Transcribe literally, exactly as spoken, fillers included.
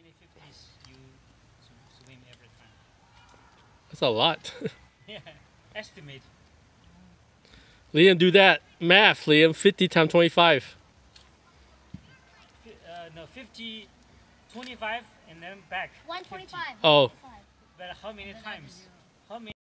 many fifties you swim every time? That's a lot. Yeah, estimate. Liam, do that math, Liam. fifty times twenty-five. Uh, no, fifty, twenty-five, and then back. one twenty-five. Oh. But how many times? How many?